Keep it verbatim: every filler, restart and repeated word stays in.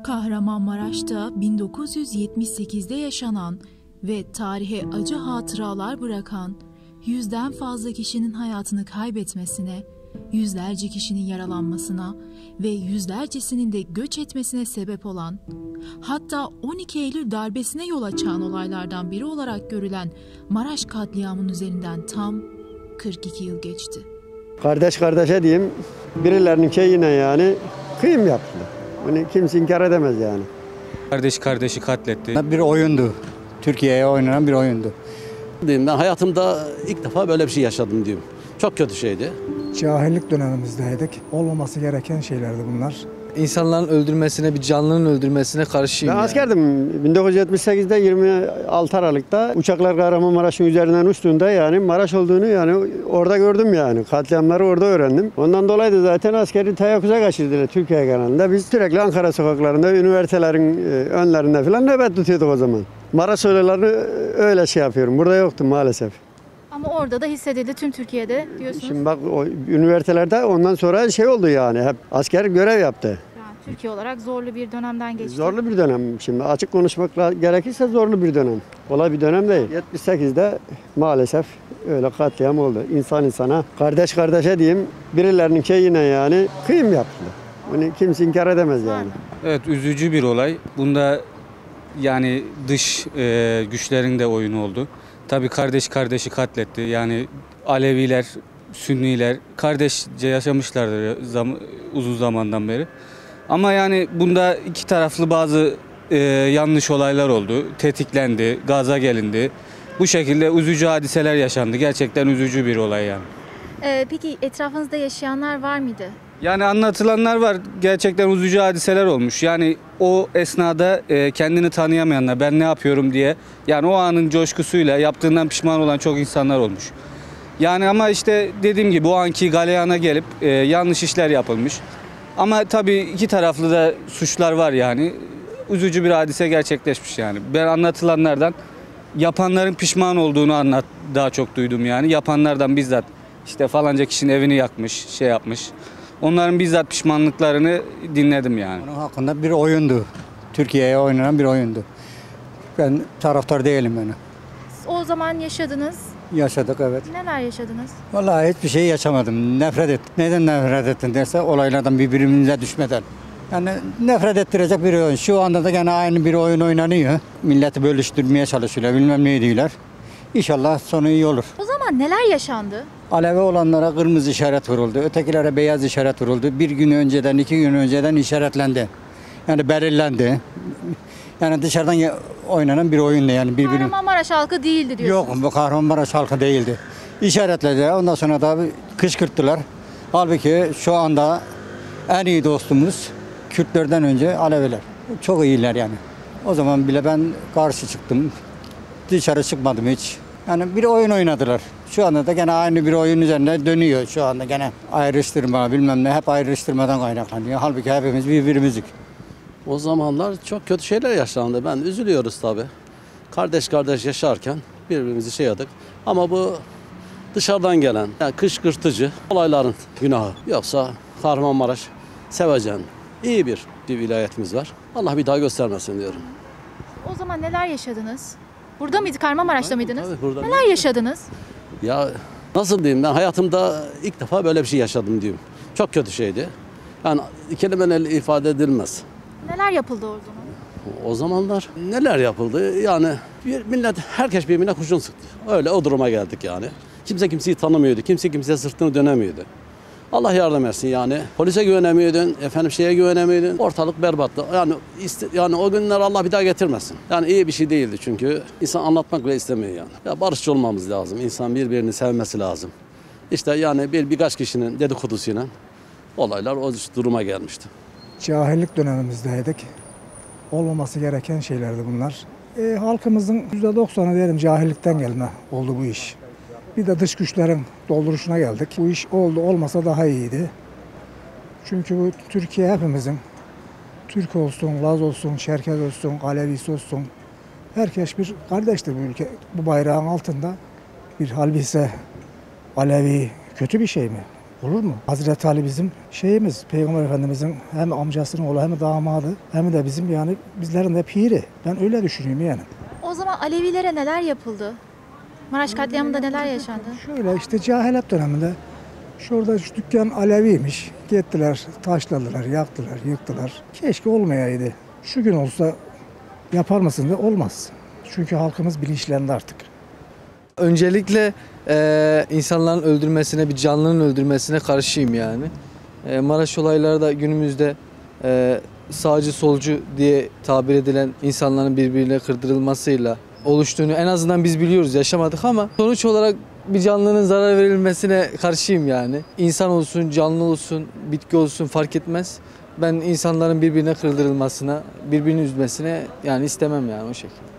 Kahramanmaraş'ta bin dokuz yüz yetmiş sekiz'de yaşanan ve tarihe acı hatıralar bırakan yüzden fazla kişinin hayatını kaybetmesine, yüzlerce kişinin yaralanmasına ve yüzlercesinin de göç etmesine sebep olan, hatta on iki Eylül darbesine yol açan olaylardan biri olarak görülen Maraş katliamının üzerinden tam kırk iki yıl geçti. Kardeş kardeşe diyeyim, birilerinin şeyine yani kıyım yaptı. Bunu kimse inkar edemez yani. Kardeş kardeşi katletti. Bir oyundu. Türkiye'ye oynanan bir oyundu. Ben hayatımda ilk defa böyle bir şey yaşadım diyorum. Çok kötü şeydi. Cahillik dönemimizdeydik. Olmaması gereken şeylerdi bunlar. İnsanların öldürmesine, bir canlının öldürmesine karşıyım. Ben yani. askerdim. bin dokuz yüz yetmiş sekiz'de yirmi altı Aralık'ta uçaklar Kahramanmaraş'ın üzerinden uçtuğunda yani Maraş olduğunu yani orada gördüm yani. Katliamları orada öğrendim. Ondan dolayı da zaten askeri teyakkuza kaçırdılar Türkiye genelinde. Biz sürekli Ankara sokaklarında, üniversitelerin önlerinde falan nöbet tutuyorduk o zaman. Maraş olaylarını öyle şey yapıyorum. Burada yoktu maalesef. Ama orada da hissedildi tüm Türkiye'de diyorsunuz. Şimdi bak o üniversitelerde ondan sonra şey oldu yani hep asker görev yaptı. Yani Türkiye olarak zorlu bir dönemden geçti. Zorlu bir dönem. Şimdi açık konuşmak gerekirse zorlu bir dönem. Kolay bir dönem değil. yetmiş sekiz'de maalesef öyle katliam oldu. İnsan insana, kardeş kardeşe diyeyim, birilerinin şeyine yani kıyım yaptı. Bunu kimse inkar edemez yani. Evet, üzücü bir olay. Bunda yani dış e, güçlerin de oyunu oldu. Tabii kardeş kardeşi katletti. Yani Aleviler, Sünniler kardeşçe yaşamışlardır zam uzun zamandan beri. Ama yani bunda iki taraflı bazı e, yanlış olaylar oldu. Tetiklendi, gaza gelindi. Bu şekilde üzücü hadiseler yaşandı. Gerçekten üzücü bir olay yani. Ee, peki etrafınızda yaşayanlar var mıydı? Yani anlatılanlar var. Gerçekten üzücü hadiseler olmuş. Yani o esnada e, kendini tanıyamayanlar, ben ne yapıyorum diye, yani o anın coşkusuyla yaptığından pişman olan çok insanlar olmuş. Yani ama işte dediğim gibi o anki galeyana gelip e, yanlış işler yapılmış. Ama tabii iki taraflı da suçlar var yani. Üzücü bir hadise gerçekleşmiş yani. Ben anlatılanlardan yapanların pişman olduğunu anlat daha çok duydum yani. Yapanlardan bizzat işte falanca kişinin evini yakmış, şey yapmış. Onların bizzat pişmanlıklarını dinledim yani. Onun hakkında bir oyundu. Türkiye'ye oynanan bir oyundu. Ben taraftar değilim yani. O zaman yaşadınız. Yaşadık evet. Neler yaşadınız? Vallahi hiçbir şey yaşamadım. Nefret ettim. Neden nefret ettin derse olaylardan birbirimize düşmeden. Yani nefret ettirecek bir oyun. Şu anda da gene aynı bir oyun oynanıyor. Milleti bölüştürmeye çalışıyorlar. Bilmem ne diyorlar. İnşallah sonu iyi olur. O zaman neler yaşandı? Alevi olanlara kırmızı işaret vuruldu. Ötekilere beyaz işaret vuruldu. Bir gün önceden, iki gün önceden işaretlendi. Yani belirlendi. Yani dışarıdan oynanan bir oyundu yani birbirini. Kahramanmaraş halkı değildi diyorsunuz. Yok, bu Kahramanmaraş halkı değildi. İşaretlediler. Ondan sonra da kışkırttılar. Halbuki şu anda en iyi dostumuz Kürtlerden önce Aleviler. Çok iyiler yani. O zaman bile ben karşı çıktım. Dışarı çıkmadım hiç. Yani bir oyun oynadılar. Şu anda da gene aynı bir oyun üzerinde dönüyor şu anda gene. Ayrıştırma bilmem ne hep ayrıştırmadan kaynaklanıyor. Halbuki hepimiz birbirimizdik. O zamanlar çok kötü şeyler yaşandı. Ben üzülüyoruz tabii. Kardeş kardeş yaşarken birbirimizi şey yaptık. Ama bu dışarıdan gelen yani kışkırtıcı olayların günahı. Yoksa Kahramanmaraş sevecen iyi bir, bir vilayetimiz var. Allah bir daha göstermesin diyorum. O zaman neler yaşadınız? Burada mıydı? Kahramanmaraş'ta mıydınız? Tabii, burada. Neler yaşadınız? Ya nasıl diyeyim, ben hayatımda ilk defa böyle bir şey yaşadım diyorum. Çok kötü şeydi. Yani kelimelerle ifade edilmez. Neler yapıldı o zaman? O zamanlar neler yapıldı? Yani bir millet, herkes birbirine kurşun sıktı. Öyle o duruma geldik yani. Kimse kimseyi tanımıyordu. Kimse kimseye sırtını dönemiyordu. Allah yardım etsin yani. Polise güvenemiyordun, efendim şeye güvenemiyordun. Ortalık berbattı. Yani iste, yani o günler Allah bir daha getirmesin. Yani iyi bir şey değildi çünkü insan anlatmak bile istemiyor yani. Ya barışçı olmamız lazım. İnsan birbirini sevmesi lazım. İşte yani bir birkaç kişinin dedikodusuyla olaylar o duruma gelmişti. Cahillik dönemimizdeydik. Olmaması gereken şeylerdi bunlar. E, halkımızın yüzde doksanı diyelim cahillikten gelme oldu bu iş. Bir de dış güçlerin dolduruşuna geldik. Bu iş oldu olmasa daha iyiydi. Çünkü bu Türkiye hepimizin. Türk olsun, Laz olsun, Çerkez olsun, Alevisi olsun. Herkes bir kardeştir bu ülke. Bu bayrağın altında bir halbise, Alevi kötü bir şey mi? Olur mu? Hazreti Ali bizim şeyimiz, Peygamber Efendimizin hem amcasının oğlu hem damadı hem de bizim yani bizlerin de piri. Ben öyle düşünüyorum yani. O zaman Alevilere neler yapıldı? Maraş katliamında neler yaşandı? Şöyle işte cehalet döneminde şurada şu dükkan Aleviymiş. Gittiler, taşladılar, yaktılar, yıktılar. Keşke olmayaydı. Şu gün olsa yapar mısın da olmaz. Çünkü halkımız bilinçlendi artık. Öncelikle e, insanların öldürmesine, bir canlının öldürmesine karşıyım yani. E, Maraş olayları da günümüzde e, sağcı solcu diye tabir edilen insanların birbirine kırdırılmasıyla oluştuğunu en azından biz biliyoruz, yaşamadık ama sonuç olarak bir canlının zarar verilmesine karşıyım yani. İnsan olsun, canlı olsun, bitki olsun fark etmez. Ben insanların birbirine kırdırılmasına, birbirini üzmesine yani istemem yani o şekilde.